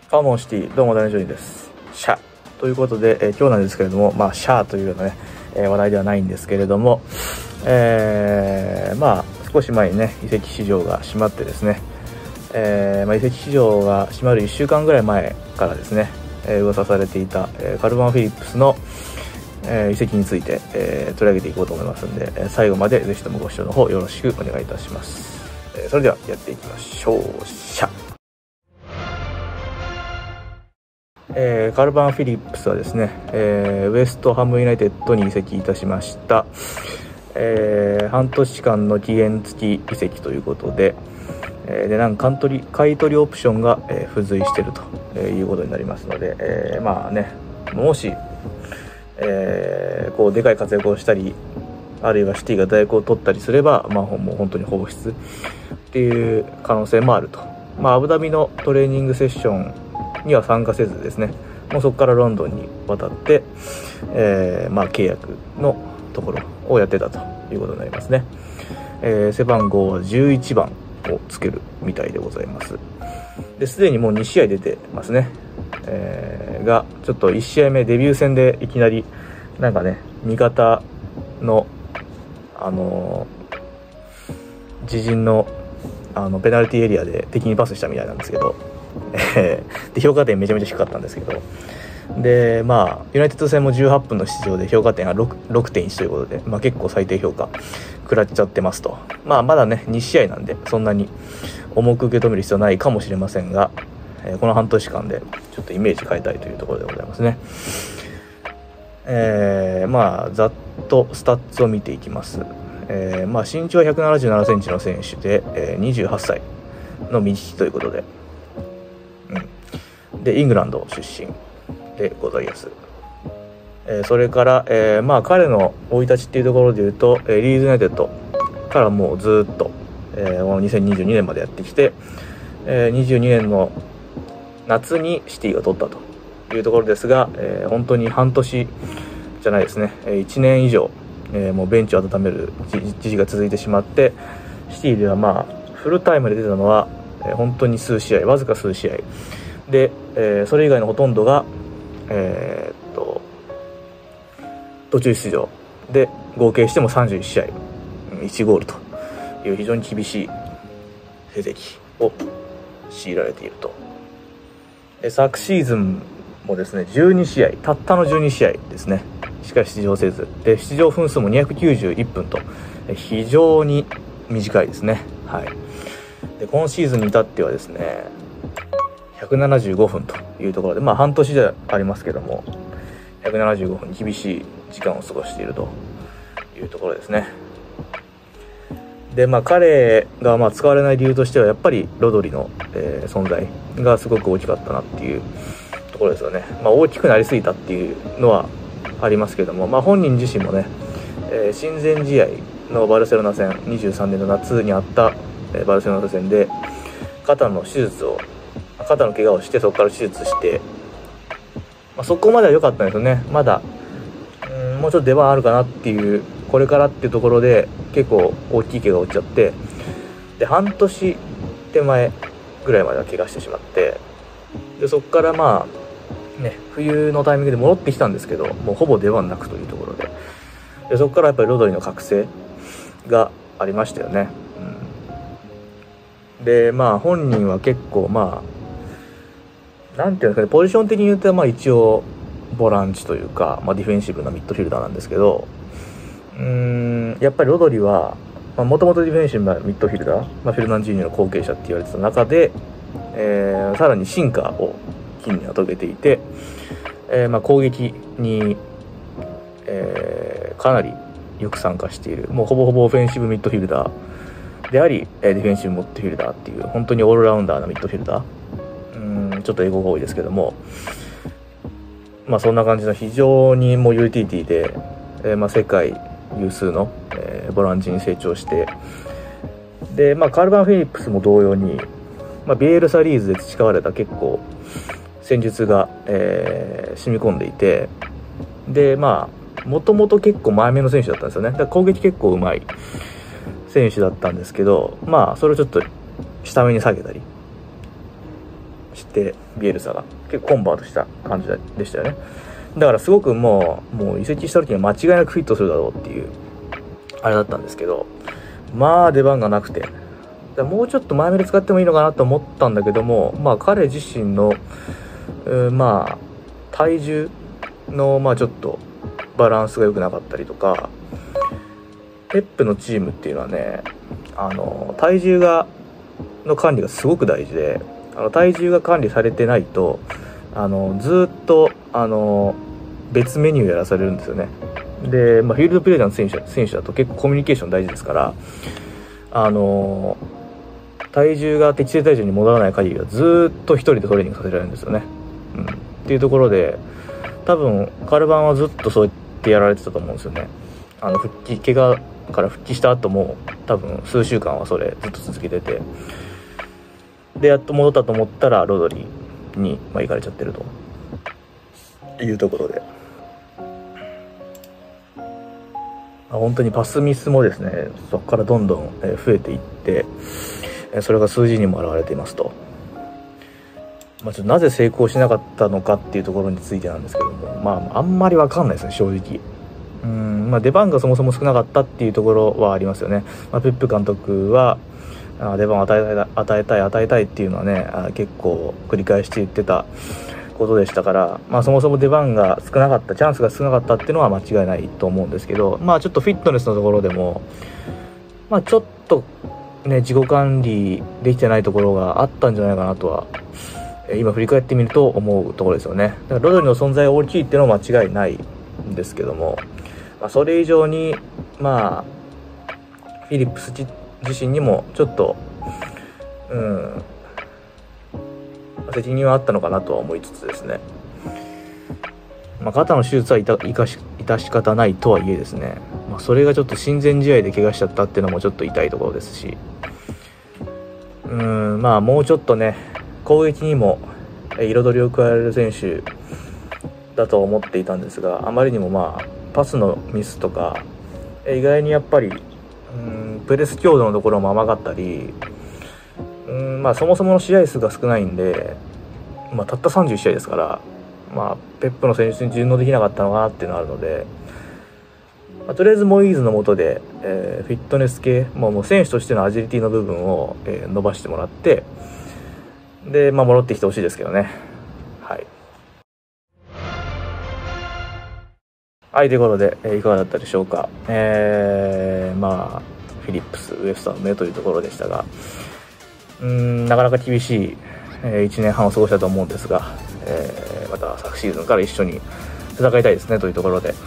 ファーモンシティ、どうもダニジョニーです。シャということで、今日なんですけれども、シャーというようなね、話題ではないんですけれども、少し前にね、移籍市場が閉まってですね、移籍市場が閉まる1週間ぐらい前からですね、噂されていた、カルバン・フィリップスの、移籍について、取り上げていこうと思いますので、最後までぜひともご視聴の方よろしくお願いいたします。それではやっていきましょう。シャカルバン・フィリップスはですね、ウェストハムユナイテッドに移籍いたしました。半年間の期限付き移籍ということで、買い取りオプションが、付随しているということになりますので、もし、こうでかい活躍をしたり、あるいはシティが大工を取ったりすれば、もう本当に放出っていう可能性もあると。アブダビのトレーニングセッションには参加せずですね、もうそこからロンドンに渡って、契約のところをやってたということになりますね。背番号は11番をつけるみたいでございます。ですでにもう2試合出てますね。がちょっと1試合目デビュー戦でいきなり味方の自陣のペナルティーエリアで敵にパスしたみたいなんですけど、で評価点めちゃめちゃ低かったんですけど、でユナイテッド戦も18分の出場で評価点が 6.1 ということで、結構最低評価食らっちゃってますと。まだね2試合なんでそんなに重く受け止める必要はないかもしれませんが、この半年間でちょっとイメージ変えたいというところでございますね。ざっとスタッツを見ていきます。身長は177センチの選手で、28歳の右利きということで、でイングランド出身でございます。それから、彼の生い立ちっていうところでいうと、リーズユナイテッドからもうずっと、この2022年までやってきて、22年の夏にシティが取ったというところですが、本当に半年じゃないですね、1年以上、もうベンチを温める時期が続いてしまって、シティではフルタイムで出てたのは、本当にわずか数試合で、それ以外のほとんどが、途中出場で合計しても31試合1ゴールという非常に厳しい成績を強いられていると。昨シーズンもですね12試合たったの12試合ですねしか出場せずで、出場分数も291分と非常に短いですね。で今シーズンに至ってはですね175分というところで、半年ではありますけども175分厳しい時間を過ごしているというところですね。で彼が使われない理由としてはやっぱりロドリの、存在がすごく大きかったなっていうところですよね。大きくなりすぎたっていうのはありますけども、本人自身もね、親善試合のバルセロナ戦23年の夏にあった、バルセロナ戦で肩の怪我をしてそこから手術して、そこまでは良かったんですよね。まだもうちょっと出番あるかなっていうこれからっていうところで結構大きい怪我を負っちゃって、で半年手前ぐらいまでは怪我してしまって、でそこから冬のタイミングで戻ってきたんですけど、もうほぼ出番なくというところで、そこからやっぱりロドリの覚醒がありましたよね。で本人は結構なんていうんですかね、ポジション的に言うと一応ボランチというか、ディフェンシブなミッドフィルダーなんですけど、やっぱりロドリはもともとディフェンシブなミッドフィルダー、フェルナンジーニョの後継者って言われてた中で、さらに進化を近年は遂げていて、攻撃に、かなりよく参加している、もうほぼほぼオフェンシブミッドフィルダーであり、ディフェンシブミッドフィルダーっていう本当にオールラウンダーなミッドフィルダー、ちょっと英語が多いですけども、そんな感じの非常にもうユーティリティで、世界有数の、ボランチに成長して、でカルバン・フィリップスも同様に、ビエルサリーズで培われた結構戦術が、染み込んでいて、でもともと結構前目の選手だったんですよね。だから攻撃結構うまい選手だったんですけど、それをちょっと下目に下げたりしてビエルサが結構コンバートした感じでしたよね。だからすごくもう移籍した時には間違いなくフィットするだろうっていうあれだったんですけど、まあ出番がなくて、もうちょっと前目で使ってもいいのかなと思ったんだけども、まあ彼自身のまあ体重のちょっとバランスが良くなかったりとか、ペップのチームっていうのはね、体重の管理がすごく大事で、体重が管理されてないとずっと別メニューやらされるんですよね。で、フィールドプレイヤーの選手だと結構コミュニケーション大事ですから、体重が適正体重に戻らない限りはずっと一人でトレーニングさせられるんですよね。っていうところで多分カルバンはずっとそうやってやられてたと思うんですよね。怪我から復帰した後も多分数週間はそれずっと続けてて、でやっと戻ったと思ったらロドリに行かれちゃってるというところで、本当にパスミスもですね、そこからどんどん増えていって、それが数字にも表れていますと。ちょっとなぜ成功しなかったのかっていうところについてなんですけども、あんまり分かんないですね、正直。出番がそもそも少なかったっていうところはありますよね。ペップ監督は出番を与えたいっていうのはね、結構繰り返して言ってたことでしたから、そもそも出番が少なかった、チャンスが少なかったっていうのは間違いないと思うんですけど、ちょっとフィットネスのところでもちょっとね、自己管理できてないところがあったんじゃないかなとは今振り返ってみると思うところですよね。だからロドリの存在が大きいっていうのは間違いないんですけども、それ以上にフィリップス自身にもちょっと責任はあったのかなとは思いつつですね、肩の手術は致し方ないとはいえですね、それがちょっと親善試合で怪我しちゃったっていうのもちょっと痛いところですし、もうちょっとね、攻撃にも彩りを加える選手だと思っていたんですが、あまりにもパスのミスとか意外にやっぱりプレス強度のところも甘かったり、そもそもの試合数が少ないんで、たった31試合ですから、ペップの選手に順応できなかったのかなっていうのがあるので、とりあえずモイーズの下で、フィットネス系もう選手としてのアジリティの部分を、伸ばしてもらって、で戻ってきてほしいですけどね。はい、ということで、いかがだったでしょうか。フィリップス、ウエストハムというところでしたが、なかなか厳しい、1年半を過ごしたと思うんですが、また昨シーズンから一緒に戦いたいですねというところで、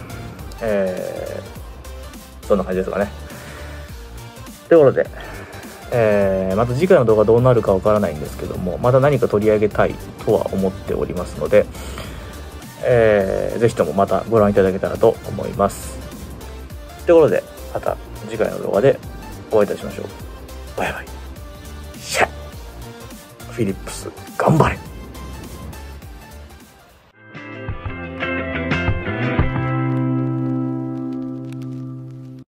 そんな感じですかね。ということで、また次回の動画どうなるかわからないんですけども、また何か取り上げたいとは思っておりますので、ぜひともまたご覧いただけたらと思います。ということで、また次回の動画でお会いいたしましょう。バイバイ。シャッ。フィリップス頑張れ。